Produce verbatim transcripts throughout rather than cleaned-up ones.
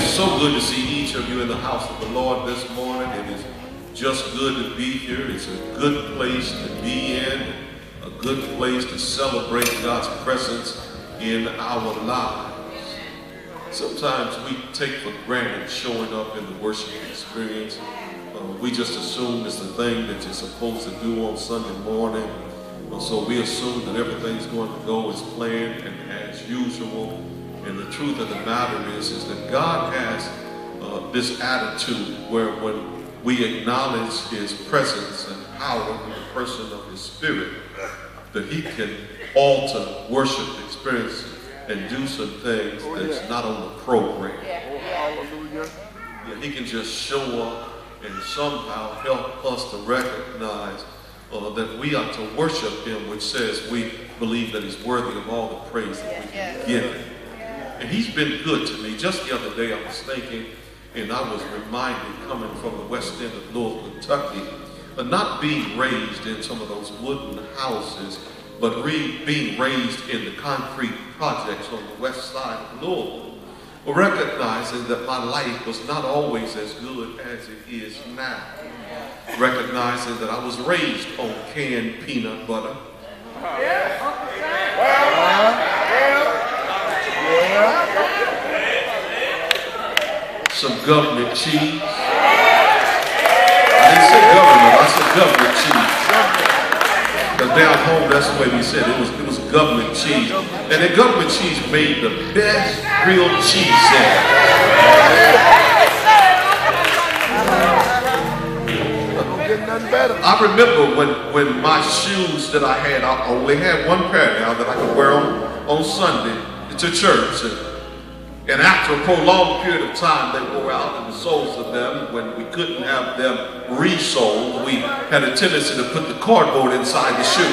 so good to see each of you in the house of the Lord this morning. It is just good to be here. It's a good place to be in, a good place to celebrate God's presence in our lives. Sometimes we take for granted showing up in the worship experience. Uh, we just assume it's the thing that you're supposed to do on Sunday morning. Uh, so we assume that everything's going to go as planned and as usual. And the truth of the matter is, is that God has uh, this attitude where when we acknowledge his presence and power in the person of his spirit, that he can alter worship experience and do some things oh, that's yeah. not on the program. Yeah. Oh, hallelujah. Yeah, he can just show up and somehow help us to recognize uh, that we are to worship him, which says we believe that he's worthy of all the praise that we can give him. And he's been good to me. Just the other day I was thinking, and I was reminded, coming from the west end of Louisville, Kentucky, of not being raised in some of those wooden houses, but re being raised in the concrete projects on the west side of Louisville, recognizing that my life was not always as good as it is now. Recognizing that I was raised on canned peanut butter. Some government cheese. I didn't say government, I said government cheese. Because down home, that's the way we said it. It was, it was government cheese. And the government cheese made the best grilled cheese sandwich. I remember when, when my shoes that I had, I only had one pair now that I could wear on, on Sunday to church. And, and after a prolonged period of time, they wore out, and the soles of them, when we couldn't have them resoled, we had a tendency to put the cardboard inside the shoe.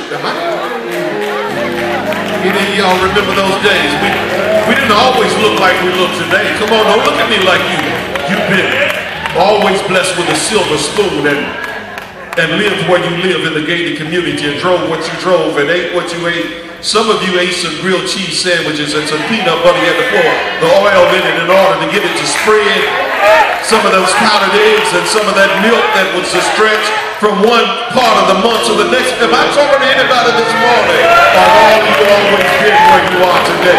Any of y'all remember those days? We, we didn't always look like we look today. Come on, don't look at me like you. You've been always blessed with a silver spoon and, and lived where you live in the gated community and drove what you drove and ate what you ate. Some of you ate some grilled cheese sandwiches and some peanut butter at the floor, the oil in it in order to get it to spread. Some of those powdered eggs and some of that milk that was to stretch from one part of the month to the next. Am I talking to anybody this morning? Or all you always been where you are today?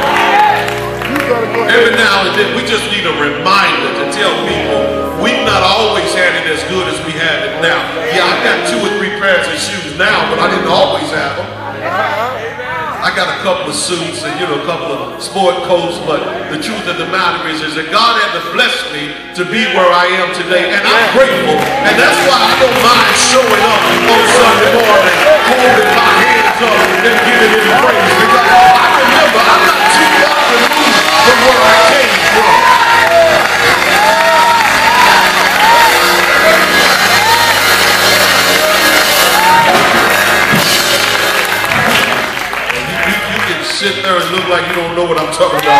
Every now and then we just need a reminder to tell people we've not always had it as good as we have it now. Yeah, I've got two or three pairs of shoes now, but I didn't always have them. I got a couple of suits and, you know, a couple of sport coats, but the truth of the matter is, is that God had to bless me to be where I am today, and I'm grateful, and that's why I don't mind showing up on Sunday morning, holding my hands up and giving him praise, because I remember I'm not too far removed from where I came from. Sit there and look like you don't know what I'm talking about.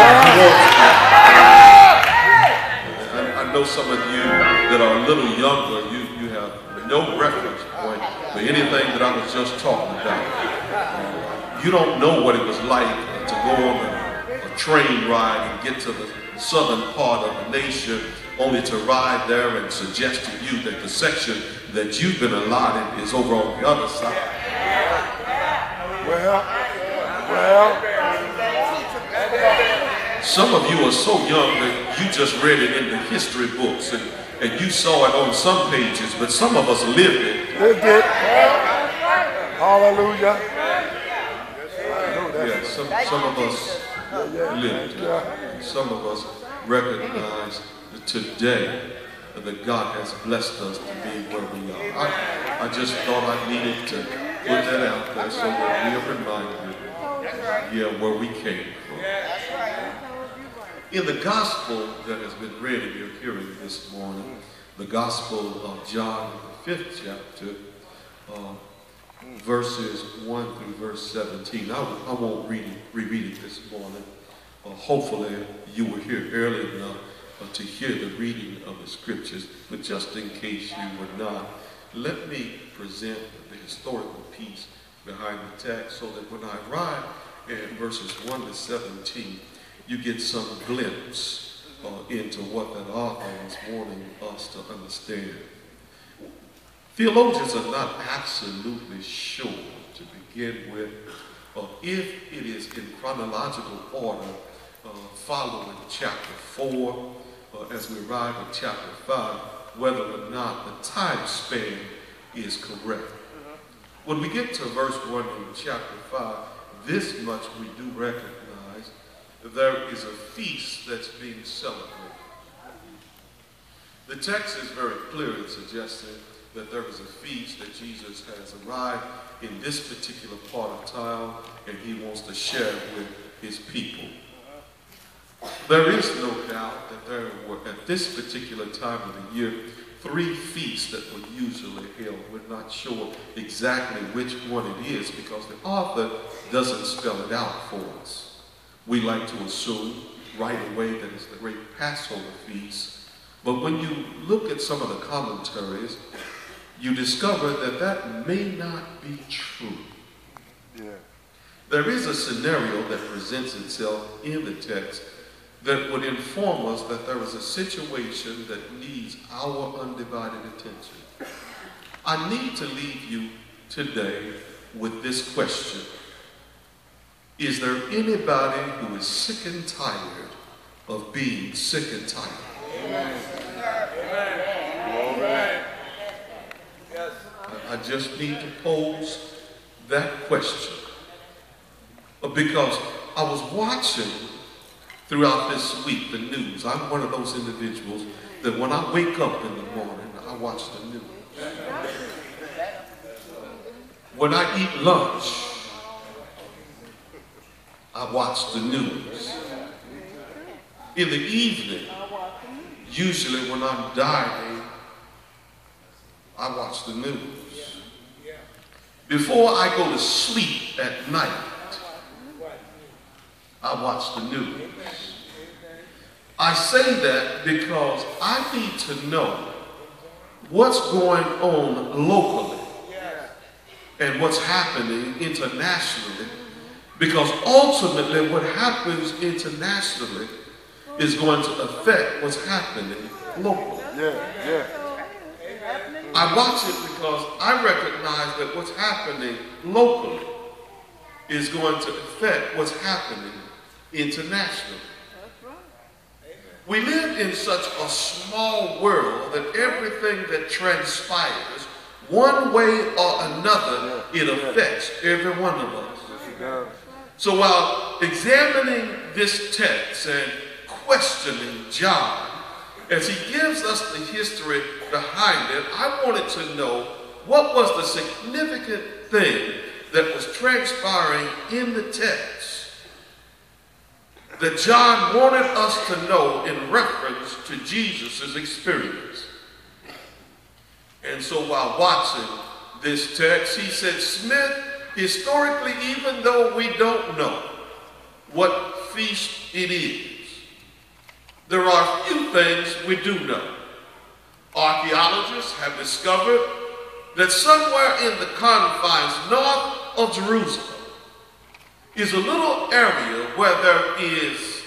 I, I know some of you that are a little younger, you, you have no reference point for anything that I was just talking about. You don't know what it was like to go on a, a train ride and get to the southern part of the nation only to ride there and suggest to you that the section that you've been allotted is over on the other side. Well, Well, some of you are so young that you just read it in the history books and, and you saw it on some pages, but some of us lived it. Lived it. Hallelujah. Yeah, some, some of us lived it. Some of us recognize that today that God has blessed us to be where we are. I, I just thought I needed to put that out there so that we are reminded, yeah, where we came from. In the gospel that has been read in your hearing this morning, the gospel of John, the fifth chapter, uh, verses one through verse seventeen. I, I won't read it, reread it this morning. Uh, hopefully you were here early enough uh, to hear the reading of the scriptures, but just in case you were not, let me present the historical piece behind the text so that when I arrive at verses one to seventeen, you get some glimpse uh, into what that author was wanting us to understand. Theologians are not absolutely sure to begin with uh, if it is in chronological order uh, following chapter four uh, as we arrive at chapter five, whether or not the time span is correct. Uh-huh. When we get to verse one in chapter five, this much we do recognize. There is a feast that's being celebrated. The text is very clear in suggesting that there is a feast that Jesus has arrived in this particular part of town and he wants to share with his people. There is no doubt that there were, at this particular time of the year, three feasts that were usually held. We're not sure exactly which one it is because the author doesn't spell it out for us. We like to assume right away that it's the great Passover feast. But when you look at some of the commentaries, you discover that that may not be true. Yeah. There is a scenario that presents itself in the text that would inform us that there is a situation that needs our undivided attention. I need to leave you today with this question. Is there anybody who is sick and tired of being sick and tired? Amen. Amen. Yes. I just need to pose that question. Because I was watching throughout this week the news. I'm one of those individuals that when I wake up in the morning, I watch the news. When I eat lunch, I watch the news. In the evening, usually when I'm dining, I watch the news. Before I go to sleep at night, I watch the news. I say that because I need to know what's going on locally and what's happening internationally. Because ultimately what happens internationally is going to affect what's happening locally. Yeah, yeah. I watch it because I recognize that what's happening locally is going to affect what's happening internationally. We live in such a small world that everything that transpires, one way or another, it affects every one of us. So while examining this text and questioning John, as he gives us the history behind it, I wanted to know what was the significant thing that was transpiring in the text that John wanted us to know in reference to Jesus' experience. And so while watching this text, he said, Smith, historically, even though we don't know what feast it is, there are a few things we do know. Archaeologists have discovered that somewhere in the confines north of Jerusalem is a little area where there is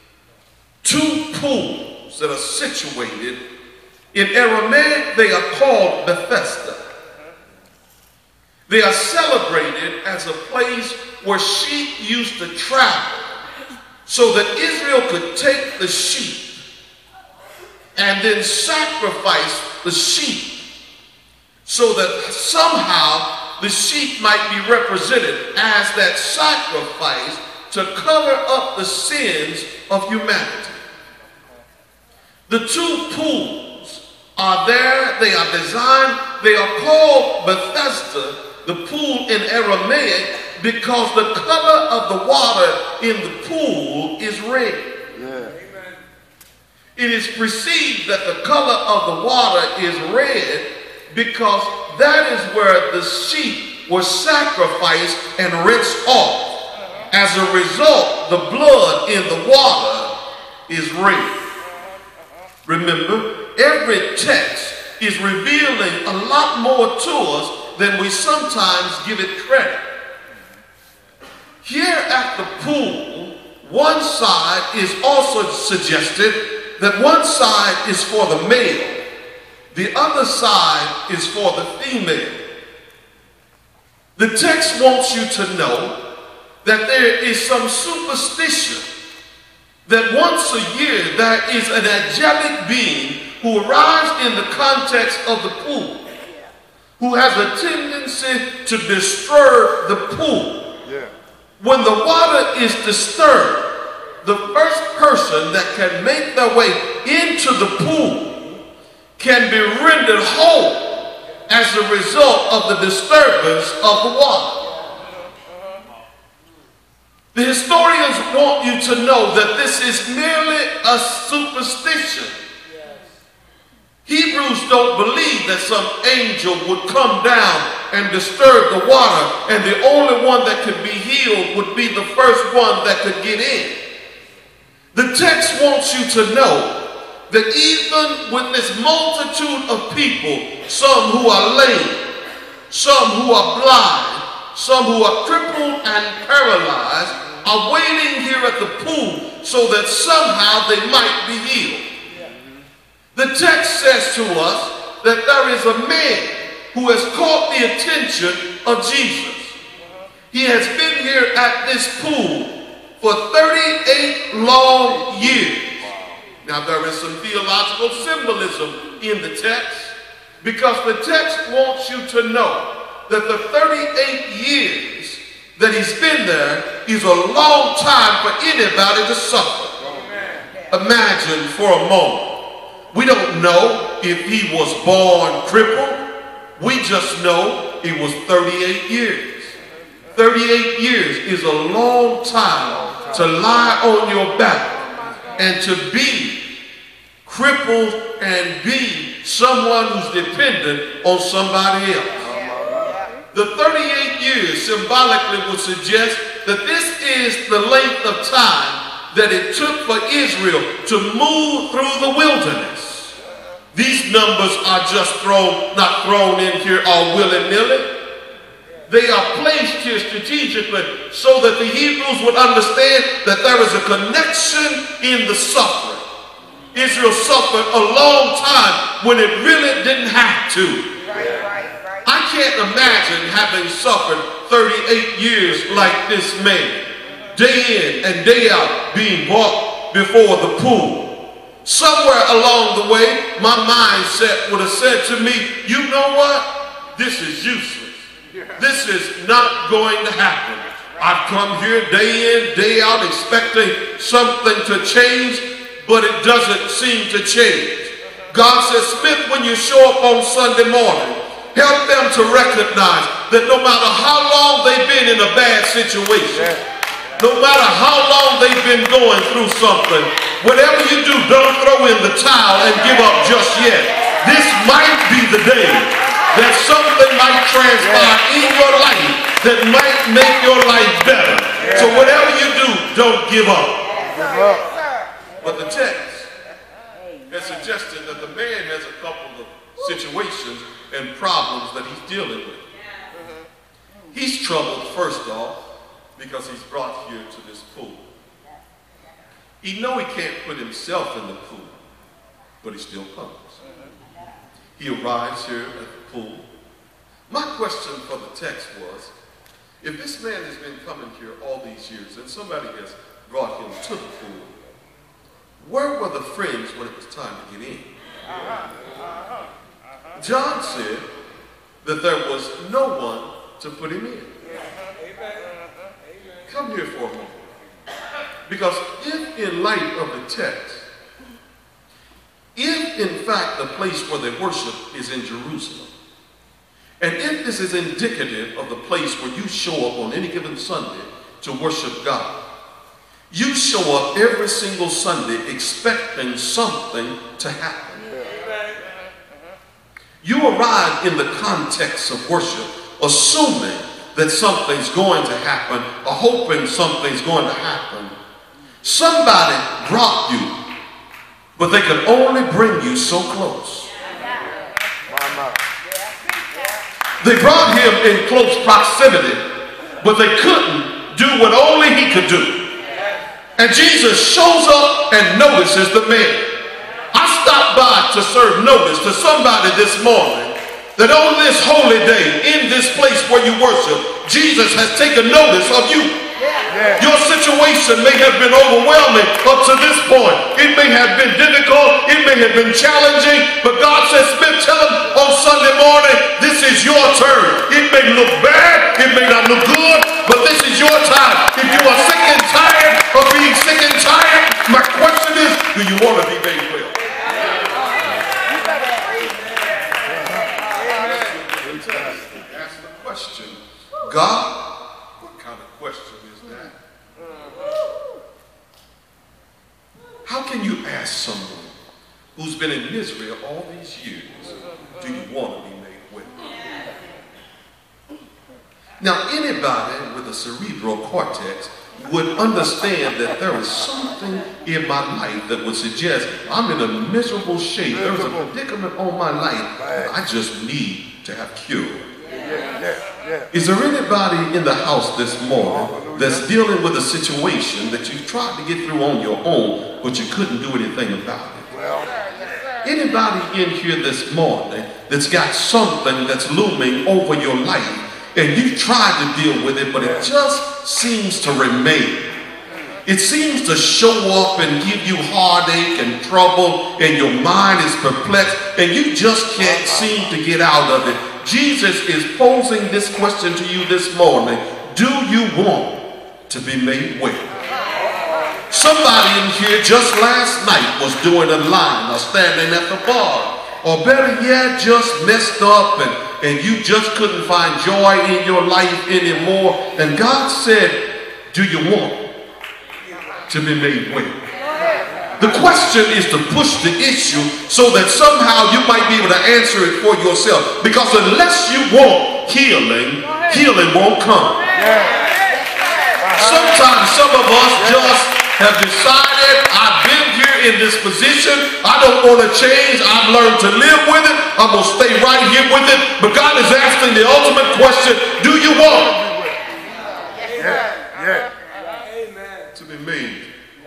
two pools that are situated. In Aramaic, they are called Bethesda. They are celebrated as a place where sheep used to travel so that Israel could take the sheep and then sacrifice the sheep so that somehow the sheep might be represented as that sacrifice to cover up the sins of humanity. The two pools are there, they are designed, they are called Bethesda, the pool in Aramaic, because the color of the water in the pool is red. Yeah. It is perceived that the color of the water is red because that is where the sheep were sacrificed and rinsed off. As a result, the blood in the water is red. Remember, every text is revealing a lot more to us than we sometimes give it credit. Here at the pool, one side is also suggested that one side is for the male, the other side is for the female. The text wants you to know that there is some superstition that once a year there is an angelic being who arrives in the context of the pool, who has a tendency to disturb the pool. Yeah. When the water is disturbed, the first person that can make their way into the pool can be rendered whole as a result of the disturbance of the water. The historians want you to know that this is merely a superstition. Hebrews don't believe that some angel would come down and disturb the water, and the only one that could be healed would be the first one that could get in. The text wants you to know that even with this multitude of people, some who are lame, some who are blind, some who are crippled and paralyzed, are waiting here at the pool so that somehow they might be healed. The text says to us that there is a man who has caught the attention of Jesus. He has been here at this pool for thirty-eight long years. Now there is some theological symbolism in the text, because the text wants you to know that the thirty-eight years that he's been there is a long time for anybody to suffer. Imagine for a moment. We don't know if he was born crippled. We just know it was thirty-eight years. thirty-eight years is a long time to lie on your back and to be crippled and be someone who's dependent on somebody else. The thirty-eight years symbolically would suggest that this is the length of time that it took for Israel to move through the wilderness. These numbers are just thrown, not thrown in here all willy-nilly. They are placed here strategically so that the Hebrews would understand that there is a connection in the suffering. Israel suffered a long time when it really didn't have to. Right, right, right. I can't imagine having suffered thirty-eight years like this man, day in and day out, being brought before the pool. Somewhere along the way, my mindset would have said to me, you know what? This is useless. This is not going to happen. I've come here day in, day out, expecting something to change, but it doesn't seem to change. God says, Smith, when you show up on Sunday morning, help them to recognize that no matter how long they've been in a bad situation, no matter how long they've been going through something, whatever you do, don't throw in the towel and give up just yet. This might be the day that something might transpire in your life that might make your life better. So whatever you do, don't give up. But the text has suggested that the man has a couple of situations and problems that he's dealing with. He's troubled, first off, because he's brought here to this pool. He knows he can't put himself in the pool, but he still comes. He arrives here at the pool. My question for the text was, if this man has been coming here all these years and somebody has brought him to the pool, where were the friends when it was time to get in? John said that there was no one to put him in. Come here for a moment. Because if in light of the text, if in fact the place where they worship is in Jerusalem, and if this is indicative of the place where you show up on any given Sunday to worship God, you show up every single Sunday expecting something to happen. You arrive in the context of worship assuming that something's going to happen, or hoping something's going to happen. Somebody brought you, but they could only bring you so close. They brought him in close proximity, but they couldn't do what only he could do. And Jesus shows up and notices the man. stopped by to serve notice to somebody this morning that on this holy day, in this place where you worship, Jesus has taken notice of you. Yeah. Your situation may have been overwhelming up to this point. It may have been difficult. It may have been challenging. But God says, Smith, tell them on Sunday morning, this is your turn. It may look bad. It may not look good. But this is your time. If you are sick and tired of being sick and tired, my question is, do you want to be made well? Ask the question, God, what kind of question is that? How can you ask someone who's been in misery all these years, do you want to be made well? Now, anybody with a cerebral cortex would understand that there is something in my life that would suggest I'm in a miserable shape. There's a predicament on my life that I just need to have cured. Yeah, yeah, yeah. Is there anybody in the house this morning that's dealing with a situation that you've tried to get through on your own, but you couldn't do anything about it? Well, anybody in here this morning that's got something that's looming over your life and you've tried to deal with it, but it just seems to remain? It seems to show up and give you heartache and trouble, and your mind is perplexed, and you just can't seem to get out of it. Jesus is posing this question to you this morning. Do you want to be made well? Somebody in here just last night was doing a line or standing at the bar, or better yet, just messed up and, and you just couldn't find joy in your life anymore. And God said, do you want to be made well? The question is to push the issue so that somehow you might be able to answer it for yourself. Because unless you want healing, healing won't come. Sometimes some of us just have decided, I've been here in this position, I don't want to change, I've learned to live with it, I'm going to stay right here with it. But God is asking the ultimate question, do you want yeah, yeah. to be made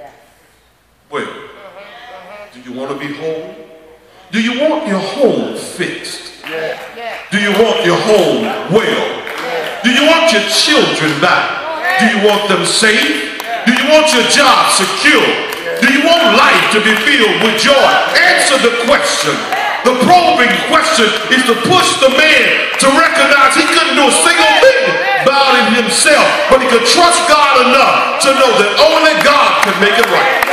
well? Do you want to be whole? Do you want your home fixed? Do you want your home well? Do you want your children back? Do you want them safe? Do you want your job secure? Do you want life to be filled with joy? Answer the question. The probing question is to push the man to recognize he couldn't do a single thing about it himself, but he could trust God enough to know that only God can make it right.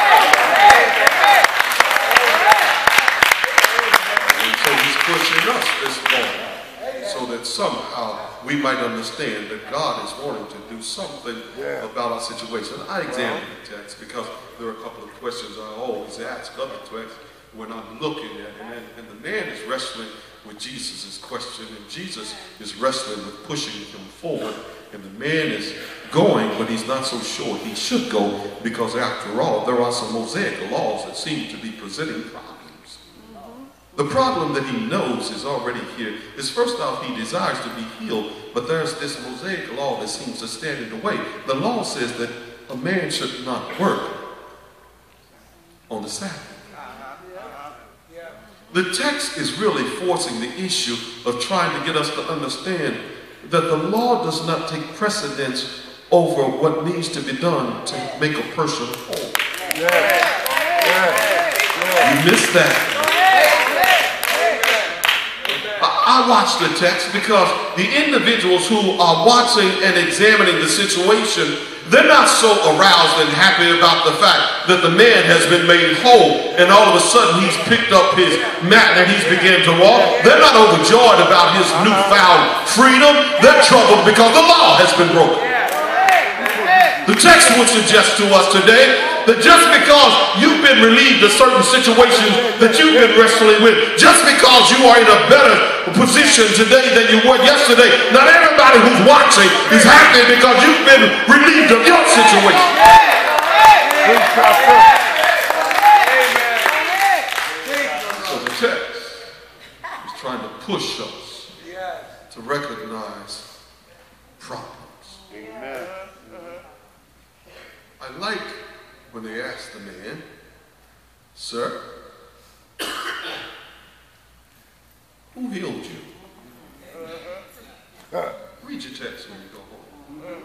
And so he's pushing us this morning so that somehow we might understand that God is wanting to do something yeah. about our situation. I examined the text because there are a couple of questions I always ask of the text when I'm looking at it. And, and the man is wrestling with Jesus' question, and Jesus is wrestling with pushing him forward. And the man is going, but he's not so sure he should go, because after all, there are some Mosaic laws that seem to be presenting problems. The problem that he knows is already here is, first off, he desires to be healed, but there's this Mosaic law that seems to stand in the way. The law says that a man should not work on the Sabbath. The text is really forcing the issue of trying to get us to understand that the law does not take precedence over what needs to be done to make a person whole. Yeah. Yeah. You missed that. I watch the text because the individuals who are watching and examining the situation, they're not so aroused and happy about the fact that the man has been made whole and all of a sudden he's picked up his mat and he's began to walk. They're not overjoyed about his newfound freedom. They're troubled because the law has been broken. The text would suggest to us today that just because you've been relieved of certain situations that you've been wrestling with, just because you are in a better position today than you were yesterday, not everybody who's watching is happy because you've been relieved of your situation. So the text is trying to push us to recognize problems. Amen. I like when they ask the man, sir, Who healed you? Read your text when you go home.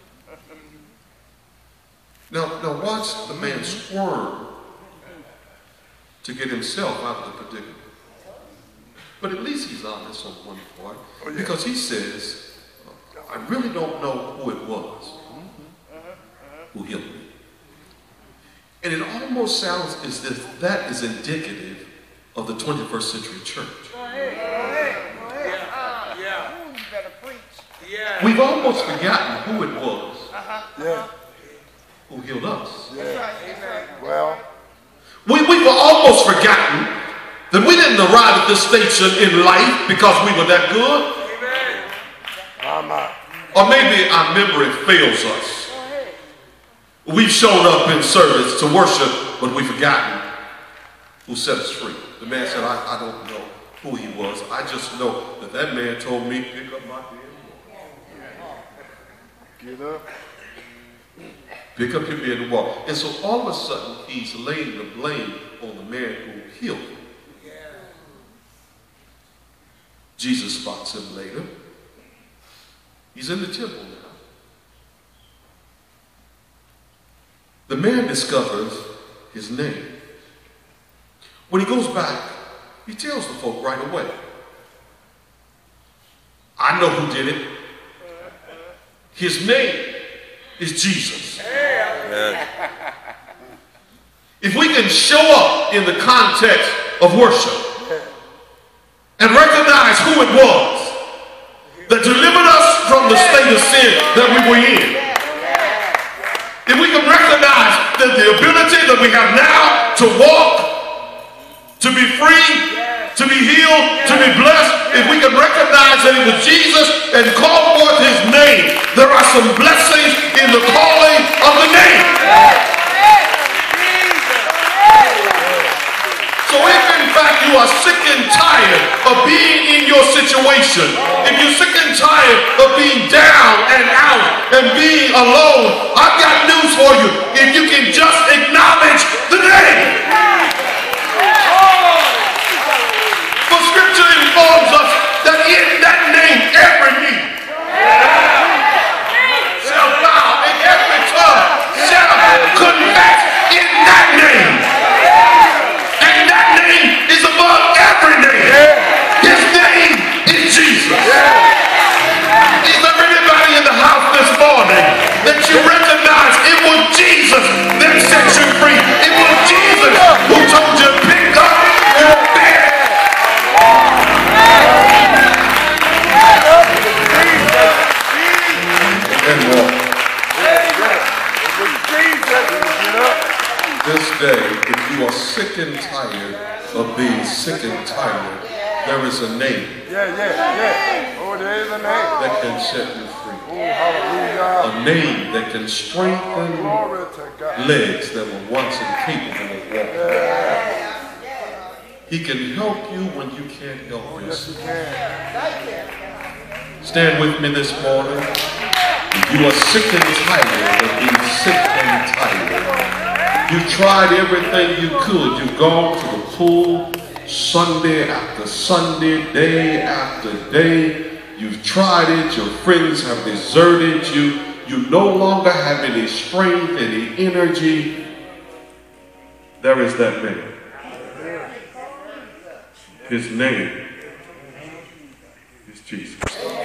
Now, now watch the man squirm to get himself out of the predicament. But at least he's honest on one part, oh, yeah. because he says, I really don't know who it was who healed me. And it almost sounds as if that is indicative of the twenty-first century church. We've almost forgotten who it was yeah. who healed us. Yeah. Well, we, we've almost forgotten that we didn't arrive at this station in life because we were that good. Or maybe our memory fails us. We've shown up in service to worship, but we've forgotten who set us free. The man said, I, I don't know who he was. I just know that that man told me, pick up my bed. Get up. Pick up your bed and walk. And so all of a sudden, he's laying the blame on the man who healed him. Jesus spots him later. He's in the temple now. The man discovers his name. When he goes back, he tells the folk right away, I know who did it. His name is Jesus. Yeah. If we can show up in the context of worship and recognize who it was that delivered us from the state of sin that we were in, if we can recognize that the ability that we have now to walk, to be free, to be healed, to be blessed, if we can recognize that it was Jesus and call forth his name, there are some blessings in the calling of the name. So if in fact you are sick and tired of being in your situation, if you're sick and tired of being down and out and being alone, I've got news for you. If you can just acknowledge the name. For scripture informs us that in that name every knee shall bow and every tongue shall confess in that name. And that name is above every name. His name is Jesus. Is there anybody in the house this morning that you recognize it was Jesus that set you free? It was Jesus who told you to pick up your bed. And walk. This day, if you are sick and tired of being sick and tired, there is a name. Yeah, yeah, yeah. Oh, there is a name that can set you free. Oh, hallelujah. A name that can strengthen legs that were once incapable of walking. Yeah. He can help you when you can't help oh, yourself. Yes, stand with me this morning. If you are sick and tired of being sick and tired, you've tried everything you could. You've gone to the pool Sunday after Sunday, day after day. You've tried it. Your friends have deserted you. You no longer have any strength, any energy. There is that man. His name is Jesus.